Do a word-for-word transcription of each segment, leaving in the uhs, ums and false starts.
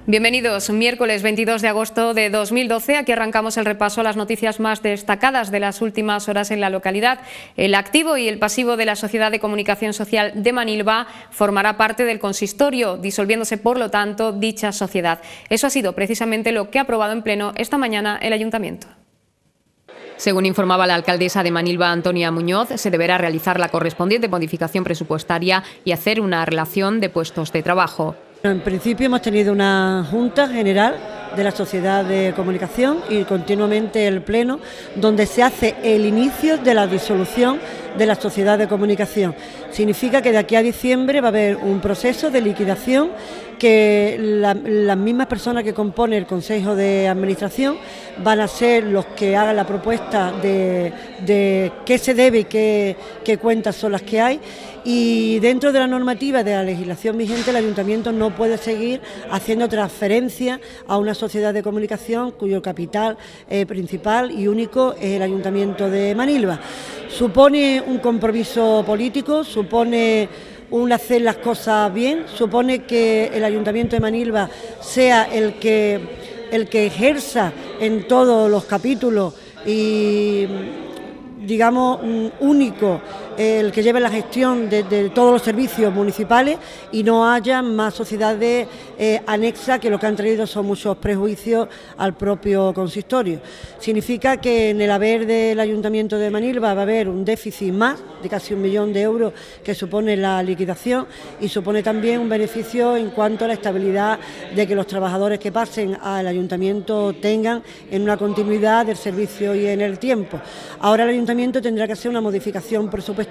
Bienvenidos, miércoles veintidós de agosto de dos mil doce. Aquí arrancamos el repaso a las noticias más destacadas de las últimas horas en la localidad. El activo y el pasivo de la Sociedad de Comunicación Social de Manilva formará parte del consistorio, disolviéndose por lo tanto dicha sociedad. Eso ha sido precisamente lo que ha aprobado en pleno esta mañana el Ayuntamiento. Según informaba la alcaldesa de Manilva, Antonia Muñoz, se deberá realizar la correspondiente modificación presupuestaria y hacer una relación de puestos de trabajo. En principio hemos tenido una Junta General de la Sociedad de Comunicación y continuamente el Pleno, donde se hace el inicio de la disolución de la Sociedad de Comunicación. Significa que de aquí a diciembre va a haber un proceso de liquidación, que la, las mismas personas que componen el Consejo de Administración van a ser los que hagan la propuesta de, de qué se debe y qué, qué cuentas son las que hay, y dentro de la normativa de la legislación vigente el Ayuntamiento no puede seguir haciendo transferencias a una sociedad de comunicación cuyo capital eh, principal y único es el Ayuntamiento de Manilva. Supone un compromiso político, supone un hacer las cosas bien, supone que el Ayuntamiento de Manilva sea el que, el que ejerza en todos los capítulos y, digamos, único, el que lleve la gestión de, de todos los servicios municipales y no haya más sociedades eh, anexas que lo que han traído son muchos prejuicios al propio consistorio. Significa que en el haber del Ayuntamiento de Manilva va a haber un déficit más de casi un millón de euros que supone la liquidación, y supone también un beneficio en cuanto a la estabilidad de que los trabajadores que pasen al Ayuntamiento tengan en una continuidad del servicio y en el tiempo. Ahora el Ayuntamiento tendrá que hacer una modificación presupuestaria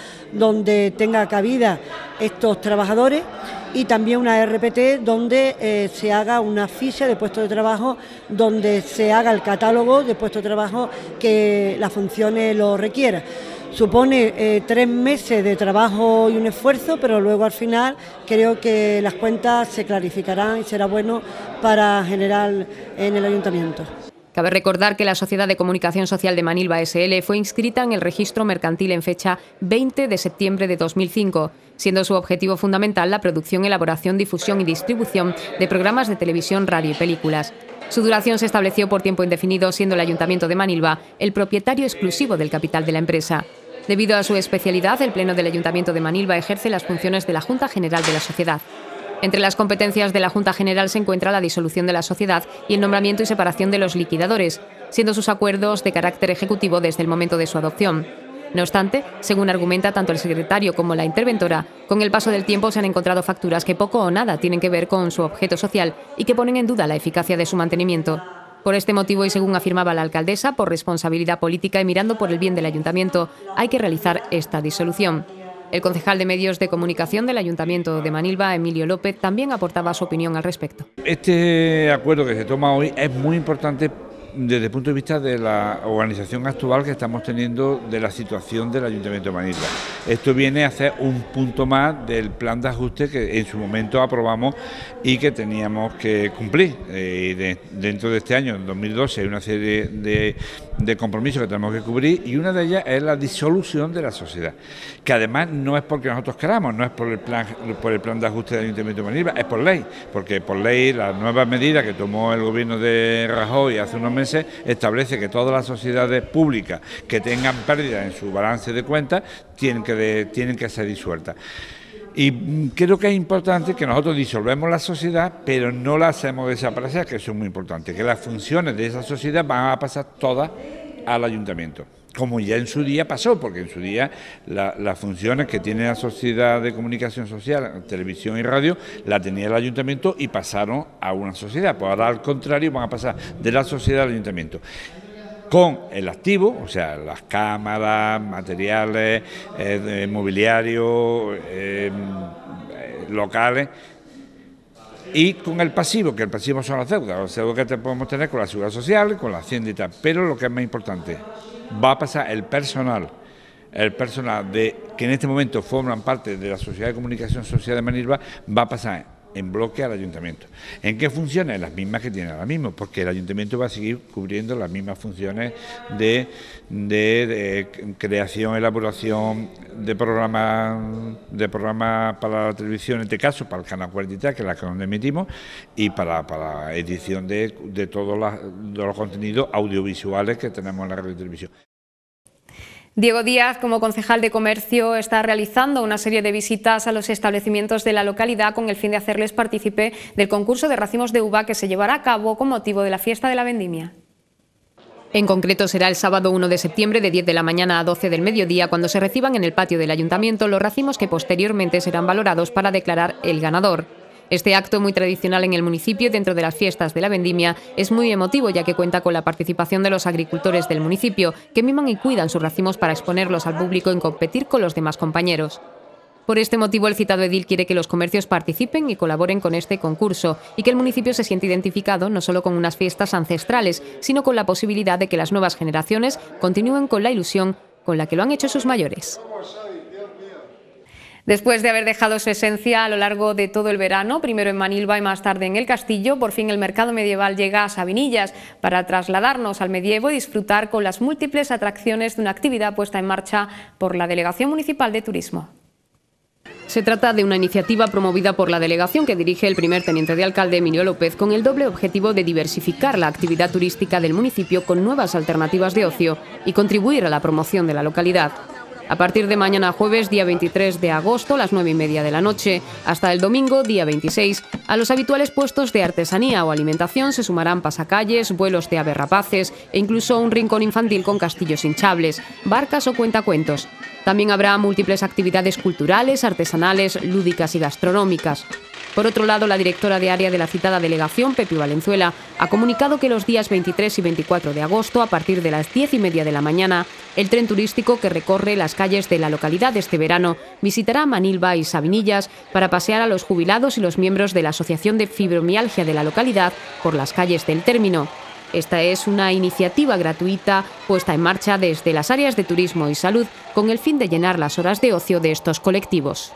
donde tenga cabida estos trabajadores y también una R P T donde eh, se haga una ficha de puestos de trabajo, donde se haga el catálogo de puestos de trabajo que las funciones lo requieran. Supone eh, tres meses de trabajo y un esfuerzo, pero luego al final creo que las cuentas se clarificarán y será bueno para generar en el Ayuntamiento. Cabe recordar que la Sociedad de Comunicación Social de Manilva S L fue inscrita en el registro mercantil en fecha veinte de septiembre de dos mil cinco, siendo su objetivo fundamental la producción, elaboración, difusión y distribución de programas de televisión, radio y películas. Su duración se estableció por tiempo indefinido, siendo el Ayuntamiento de Manilva el propietario exclusivo del capital de la empresa. Debido a su especialidad, el Pleno del Ayuntamiento de Manilva ejerce las funciones de la Junta General de la Sociedad. Entre las competencias de la Junta General se encuentra la disolución de la sociedad y el nombramiento y separación de los liquidadores, siendo sus acuerdos de carácter ejecutivo desde el momento de su adopción. No obstante, según argumenta tanto el secretario como la interventora, con el paso del tiempo se han encontrado facturas que poco o nada tienen que ver con su objeto social y que ponen en duda la eficacia de su mantenimiento. Por este motivo, y según afirmaba la alcaldesa, por responsabilidad política y mirando por el bien del ayuntamiento, hay que realizar esta disolución. El concejal de Medios de Comunicación del Ayuntamiento de Manilva, Emilio López, también aportaba su opinión al respecto. Este acuerdo que se toma hoy es muy importante desde el punto de vista de la organización actual que estamos teniendo de la situación del Ayuntamiento de Manilva. Esto viene a ser un punto más del plan de ajuste que en su momento aprobamos y que teníamos que cumplir. Eh, de, dentro de este año, en dos mil doce, hay una serie de, de compromisos que tenemos que cubrir, y una de ellas es la disolución de la sociedad, que además no es porque nosotros queramos, no es por el plan, por el plan de ajuste del Ayuntamiento de Manilva, es por ley, porque por ley las nuevas medidas que tomó el gobierno de Rajoy hace unos meses establece que todas las sociedades públicas que tengan pérdidas en su balance de cuentas tienen que, de, tienen que ser disueltas. Y creo que es importante que nosotros disolvemos la sociedad, pero no la hacemos desaparecer, que eso es muy importante, que las funciones de esa sociedad van a pasar todas al ayuntamiento, como ya en su día pasó, porque en su día la, las funciones que tiene la Sociedad de Comunicación Social, televisión y radio, la tenía el ayuntamiento y pasaron a una sociedad. Pues ahora al contrario van a pasar de la sociedad al ayuntamiento, con el activo, o sea, las cámaras, materiales, eh, mobiliario, eh, locales, y con el pasivo, que el pasivo son las deudas, los deudas que podemos tener con la Seguridad Social, con la Hacienda y tal, pero lo que es más importante, va a pasar el personal, el personal de que en este momento forman parte de la Sociedad de Comunicación Social de Manilva, va a pasar en bloque al ayuntamiento. ¿En qué funciones? Las mismas que tiene ahora mismo, porque el ayuntamiento va a seguir cubriendo las mismas funciones de, de, de creación, elaboración de programas de programas para la televisión, en este caso para el canal cuarenta y tres, que es la que donde emitimos, y para, para edición de, de todos los, de los contenidos audiovisuales que tenemos en la radio y televisión. Diego Díaz, como concejal de Comercio, está realizando una serie de visitas a los establecimientos de la localidad con el fin de hacerles partícipe del concurso de racimos de uva que se llevará a cabo con motivo de la fiesta de la vendimia. En concreto será el sábado uno de septiembre de diez de la mañana a doce del mediodía cuando se reciban en el patio del ayuntamiento los racimos que posteriormente serán valorados para declarar el ganador. Este acto, muy tradicional en el municipio dentro de las fiestas de la vendimia, es muy emotivo ya que cuenta con la participación de los agricultores del municipio, que miman y cuidan sus racimos para exponerlos al público en competir con los demás compañeros. Por este motivo, el citado edil quiere que los comercios participen y colaboren con este concurso y que el municipio se siente identificado no solo con unas fiestas ancestrales, sino con la posibilidad de que las nuevas generaciones continúen con la ilusión con la que lo han hecho sus mayores. Después de haber dejado su esencia a lo largo de todo el verano, primero en Manilva y más tarde en el Castillo, por fin el mercado medieval llega a Sabinillas para trasladarnos al medievo y disfrutar con las múltiples atracciones de una actividad puesta en marcha por la Delegación Municipal de Turismo. Se trata de una iniciativa promovida por la delegación que dirige el primer teniente de alcalde Emilio López con el doble objetivo de diversificar la actividad turística del municipio con nuevas alternativas de ocio y contribuir a la promoción de la localidad. A partir de mañana jueves, día veintitrés de agosto, a las nueve y media de la noche, hasta el domingo, día veintiséis, a los habituales puestos de artesanía o alimentación se sumarán pasacalles, vuelos de aves rapaces e incluso un rincón infantil con castillos hinchables, barcas o cuentacuentos. También habrá múltiples actividades culturales, artesanales, lúdicas y gastronómicas. Por otro lado, la directora de área de la citada delegación, Pepi Valenzuela, ha comunicado que los días veintitrés y veinticuatro de agosto, a partir de las diez y media de la mañana, el tren turístico que recorre las calles de la localidad este verano visitará Manilva y Sabinillas para pasear a los jubilados y los miembros de la Asociación de Fibromialgia de la localidad por las calles del término. Esta es una iniciativa gratuita puesta en marcha desde las áreas de turismo y salud con el fin de llenar las horas de ocio de estos colectivos.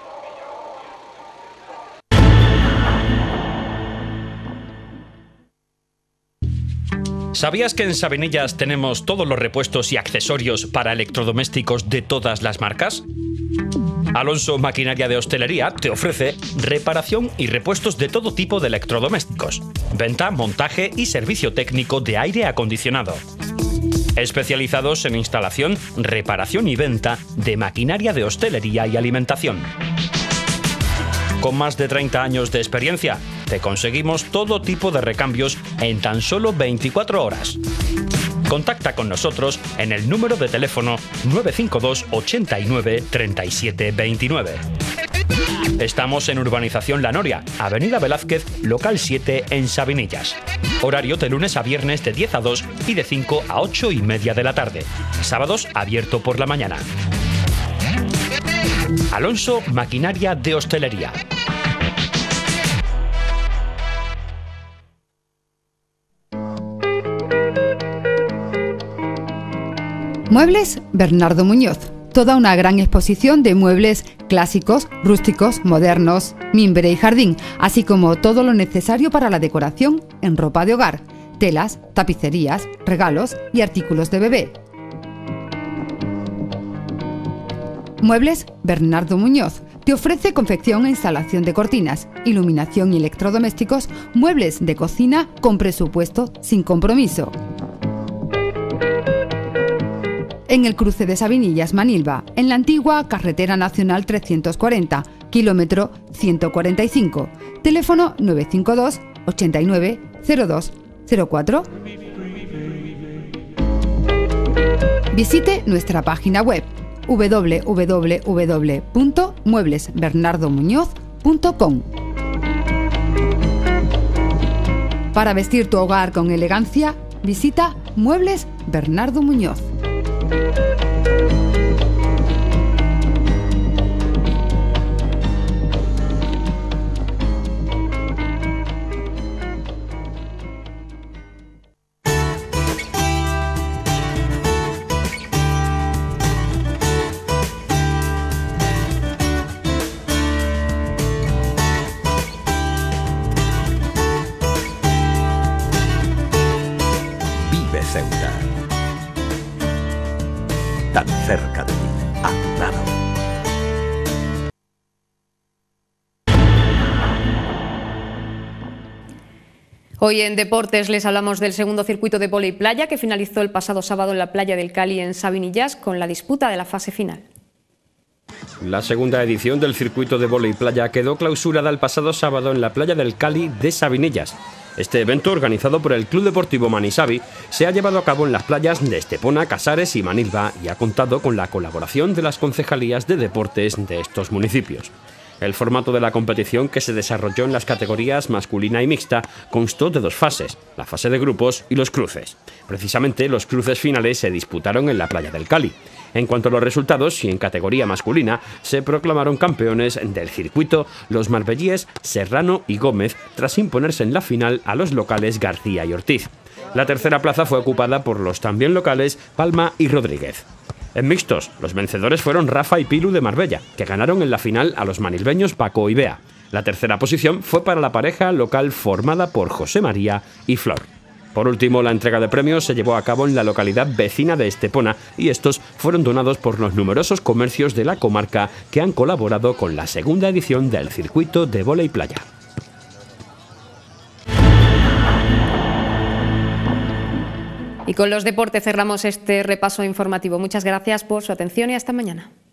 ¿Sabías que en Sabinillas tenemos todos los repuestos y accesorios para electrodomésticos de todas las marcas? Alonso Maquinaria de Hostelería te ofrece reparación y repuestos de todo tipo de electrodomésticos, venta, montaje y servicio técnico de aire acondicionado. Especializados en instalación, reparación y venta de maquinaria de hostelería y alimentación. Con más de treinta años de experiencia, te conseguimos todo tipo de recambios en tan solo veinticuatro horas. Contacta con nosotros en el número de teléfono nueve cinco dos ochenta y nueve treinta y siete veintinueve. Estamos en Urbanización La Noria, Avenida Velázquez, local siete en Sabinillas. Horario de lunes a viernes de diez a dos y de cinco a ocho y media de la tarde. Sábados abierto por la mañana. Alonso Maquinaria de Hostelería. Muebles Bernardo Muñoz. Toda una gran exposición de muebles clásicos, rústicos, modernos, mimbre y jardín, así como todo lo necesario para la decoración en ropa de hogar, telas, tapicerías, regalos y artículos de bebé. Muebles Bernardo Muñoz te ofrece confección e instalación de cortinas, iluminación y electrodomésticos, muebles de cocina con presupuesto sin compromiso. En el cruce de Sabinillas Manilva, en la antigua Carretera Nacional trescientos cuarenta, kilómetro ciento cuarenta y cinco, teléfono nueve cinco dos ochenta y nueve cero dos cero cuatro. Visite nuestra página web w w w punto muebles bernardo muñoz punto com. Para vestir tu hogar con elegancia, visita Muebles Bernardo Muñoz. cerca de ti, a tu lado. Hoy en Deportes les hablamos del segundo circuito de vóley playa que finalizó el pasado sábado en la playa del Cali en Sabinillas con la disputa de la fase final. La segunda edición del circuito de vóley playa quedó clausurada el pasado sábado en la playa del Cali de Sabinillas. Este evento, organizado por el Club Deportivo Manisavi, se ha llevado a cabo en las playas de Estepona, Casares y Manilva y ha contado con la colaboración de las concejalías de deportes de estos municipios. El formato de la competición, que se desarrolló en las categorías masculina y mixta, constó de dos fases, la fase de grupos y los cruces. Precisamente, los cruces finales se disputaron en la playa del Cali. En cuanto a los resultados, y en categoría masculina, se proclamaron campeones del circuito los marbellíes Serrano y Gómez, tras imponerse en la final a los locales García y Ortiz. La tercera plaza fue ocupada por los también locales Palma y Rodríguez. En mixtos, los vencedores fueron Rafa y Pilu de Marbella, que ganaron en la final a los manilbeños Paco y Bea. La tercera posición fue para la pareja local formada por José María y Flor. Por último, la entrega de premios se llevó a cabo en la localidad vecina de Estepona y estos fueron donados por los numerosos comercios de la comarca que han colaborado con la segunda edición del circuito de vóley playa. Y con los deportes cerramos este repaso informativo. Muchas gracias por su atención y hasta mañana.